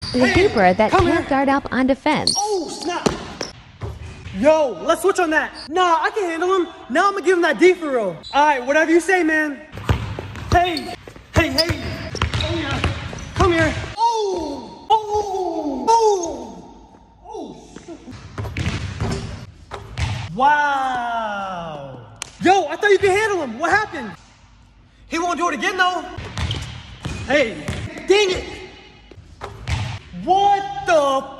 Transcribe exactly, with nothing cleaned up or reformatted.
The Hey, keeper that come can't here. guard up on defense. Oh, snap. Yo, let's switch on that. Nah, I can handle him. Now I'm gonna give him that D for real. All right, whatever you say, man. Hey, hey, hey. Come here. Come here. Oh, oh, oh, oh. Wow. Yo, I thought you could handle him. What happened? He won't do it again, though. Hey, dang it. What the